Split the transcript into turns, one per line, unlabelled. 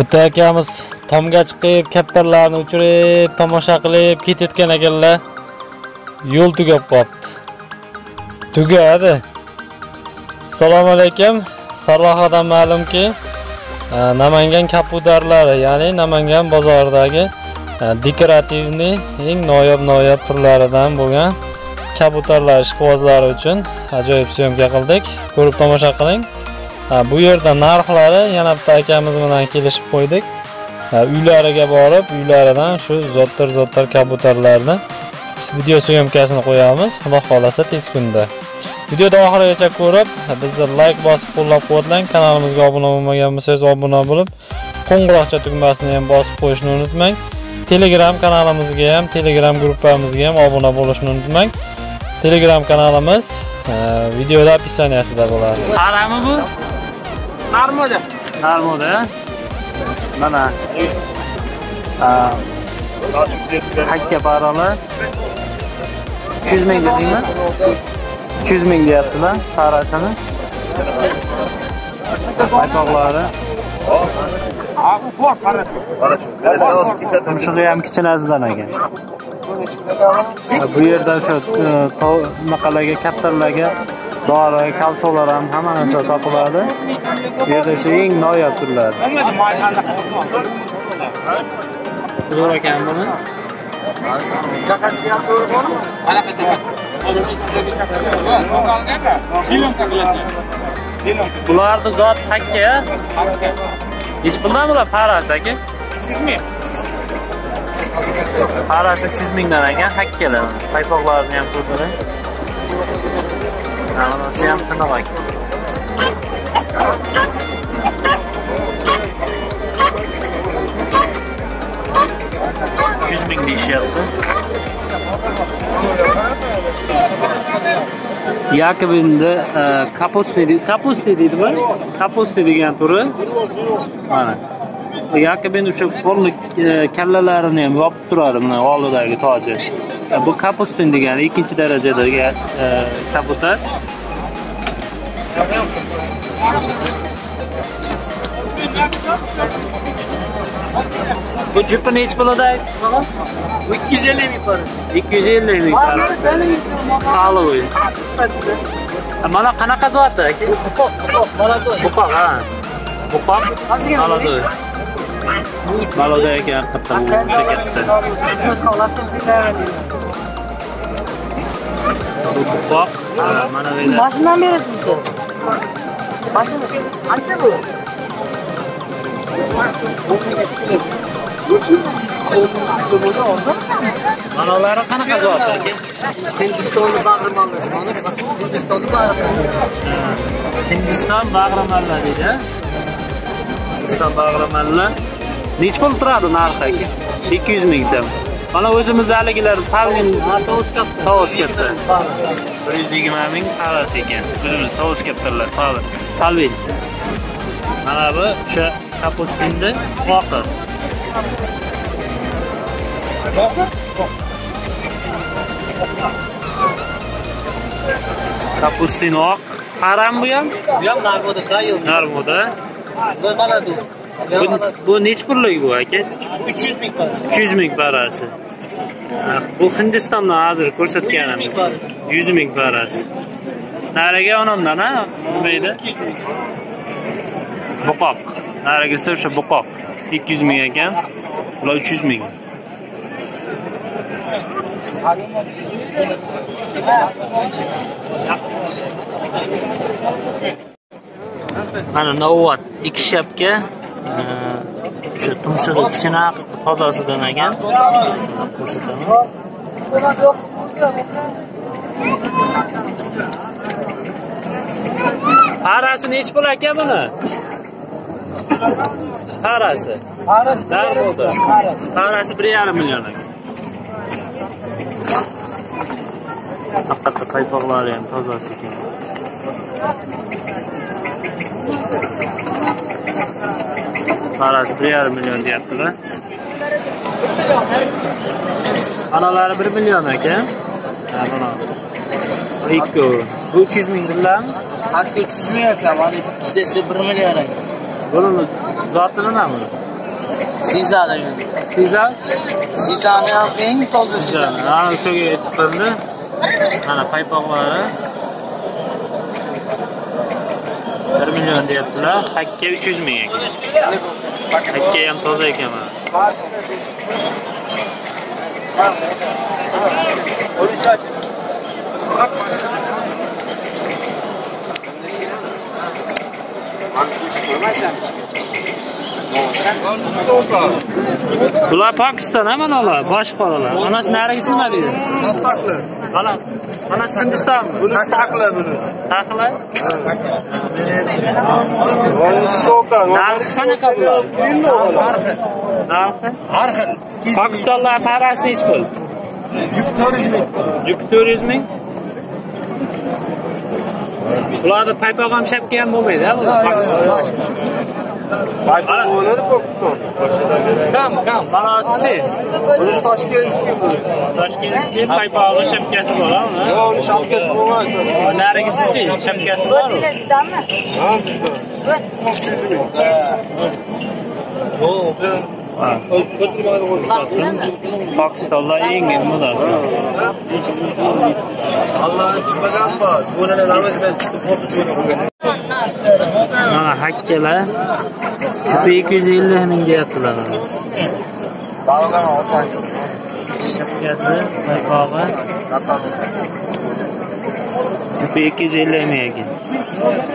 O'ta akamiz tomga chiqib, kaptarlarni uchirib, tomosha qilib ketayotgan ekanlar. Yo'l tugab qoldi. Tugadi. Assalomu alaykum. Sarrohadan ma'lumki, Namangan kaputarlari, ya'ni Namangan bozoridagi dekorativni eng noyob turlaridan bo'lgan kabutarlar ishqibozlari uchun ajoyib syomka qildik. Ko'rib tomosha qiling. Bu yerda narxlari yana bitta akamiz bilan kelishib qo'ydik. Uylariga borib, uylaridan shu zottar kabutarlarni video syomkasini qo'yamiz. Xudo xolasa tez kunda. Videoni oxirigacha ko'rib, bizni like bosib qo'llab-quvvatlang. Kanalimizga obuna bo'lmagan bo'lsangiz obuna bo'lib, qo'ng'iroqcha tugmasini ham bosib qo'yishni unutmang. Telegram kanalimizga ham, Telegram gruppamizga ham obuna bo'lishni unutmang. Telegram kanalimiz videoda описаниесida bo'ladi. Qarami bu? Narmoda. Mana. Hakka barolar. 200 ming dedingmi? 200 ming deyaptilar parasini. Aytoqlari. Tumshug'i ham kichkinasidan ekan. Bu yerda shu maqalaga, kaptarlarga, dori, kalsolar ham hamma narsa topiladi. Bu yerda shu eng noyob turlar. Zo'r ekan buni. Bularni zot hakka. Hech bundan bular parasi aka? 300 ming. Parasi 300 mingdan ekan hakkalar. Paypoqlarini ham ko'rdilar. Manasi ham tiniq ekan. 300 ming deyishyapti. Yakobinda kapusti deydimi? Kapusti degan turi. Mana. Yakobin o'sha qo'lni kallalarini ham yopib turadi, mana oldidagi toji. Bu kapustin degani ikkinchi darajadagi kabutar. Bu jupi nech pulda? 250 ming para. 250 ming para. Pahalı o'yin. Mana qanaqa zoti aka? Buqoq, ha. Buqoq. Maladoy. Maladoy ekan katta bu katta. Buqoq. Mana bu.
Başından beresiniz siz? Başını ancha bu.
Manaları qanaqa zot aka?
Hindistonda bag'rimonlar. Hindistonda bag'rimonlar.
Hindiston bag'rimonlar deydi. Hindiston bag'rimonlar. Nech pul turadi narxi aka? 200 ming so'm. Mana o'zimizdagilar palmin tovus katta. 120 ming parasi ekan. O'zimiz tovus kattalar, palmin. Mana bu o'sha kapustinda oqi. Kapustin oq. Haram bu ham?
Bu ham narmoda tayyor.
Narmoda.
Bu maladu.
Bu nech pullik bu aka?
300 ming parasi.
300 ming parasi. Bu Hindistondan hozir ko'rsatganimiz. 100 ming parasi. Nariga onamdan, ha? Nima edi? Buqoq. Narigisi o'sha buqoq. 200 ming ekan. Bular 300 ming. Mana Novat 2 shapka. O'sha tumshug'i kichkina tozasidan ekan. Ko'rsataman. Parasi nech pul aka buni? Parasi. Narmoda. Parasi 1,5 million aka. Haqiqatda paypoqlari ham tozasi ekan. Parasi 1,5 million deyaptilar. Analari 1 million aka. Ha, mana. Ikko. Bu 300 ming dillarmi?
Hakka 300 ming aka, mana ikkitasi 1 million aka.
Buni zoti nima bu?
Sizani.
Sizlar?
Sizani ham eng toza sizani.
Ha, o'shaga yetib qoldi. Mana paypoqlari 1 million deyaptilar. Hakka 300 ming ekan. Hakka ham toza ekan mana. Bular Pokiston amanalar, boshqa bolalar. Onasi narigisi nima deydi?
Taqli.
Mana, onasi Hindistonmi?
Bunisi taqli bunisi.
Taqli?
Bunisi cho'kan.
Narxi qanaqa bular? Narxi? Har xil. Pokistonlar parasi nechi pul? Jupiter ming. Bularda paypoq ham shapka ham bo'lmaydi-a bular.
Paypoq bo'ladi Pokiston.
Kam, balosichi.
Bunisi Toshkentskiy bo'ladi.
Toshkentskiy paypog'i shapkasi bor, ha?
Yo'q, uni shapkasi bo'lmaydi.
Narigisichi, shapkasi bor-ku.
Ha, yo'q,
Pokistonlar eng modasi.
Allohning chiqmagan bor. Cho'nalar namazdan chiqib qoldi.
Mana hakkalar. Jupi 250 ming deyaptilar. Shapkasi, paypog'i. Jupi 250 ming ekan.